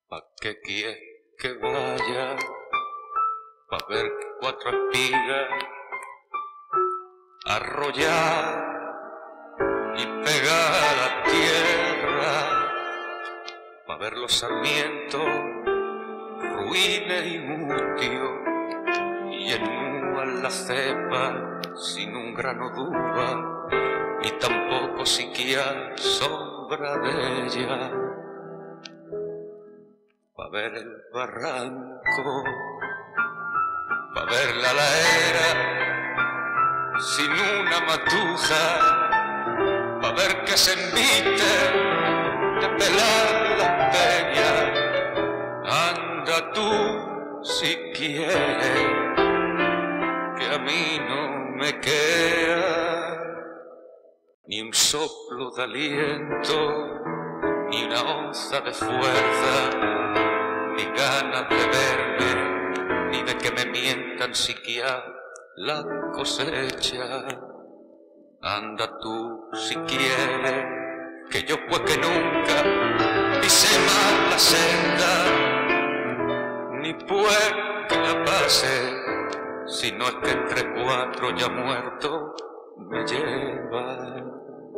¿Pa' qué quieres que vaya? Pa' ver cuatro espigas arrollar y pegar a la tierra, pa' ver los sarmientos ruines y mustios y ennúan la cepa sin un grano d'uva ni tampoco siquiera sombra de ella, pa' ver el barranco, pa' ver la laera sin una matuja, pa' ver que se embiste de pelar las peñas. Anda tú si quieres, que a mí no me queda ni un soplo de aliento, ni una onza de fuerza, ni ganas de verme, ni de que me mientan siquiera la cosecha. Anda tú si quieres, que yo pues que nunca pise más la senda, ni pues que la pase, si no es que entre cuatro ya muertos me llevan.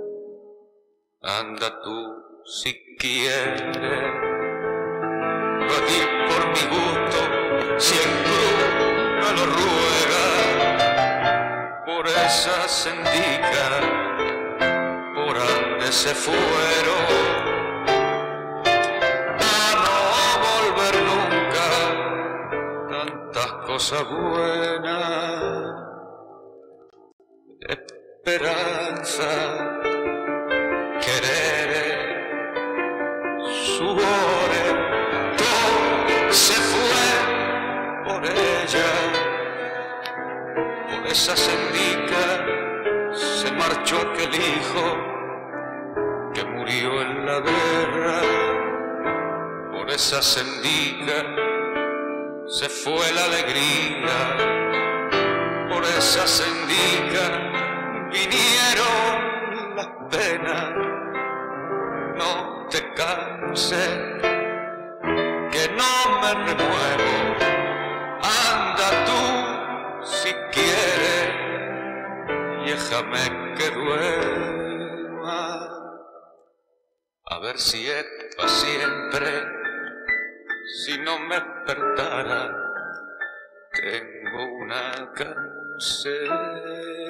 Anda tú si quieres, pedir por mi gusto, si el cruz me lo ruega, por esa sendica, por donde se fueron, a no volver nunca, tantas cosas buenas, esperanza, querer, sudores, todo se fue por ella, por esa sendica se marchó aquel hijo que murió en la guerra, por esa sendica se fue la alegría, por esa sendica vinieron las penas. No te canses, que no me renuevo. Anda tú si quieres y déjame que duerma, a ver si es pa' siempre. Si no me despertara, tengo una canción.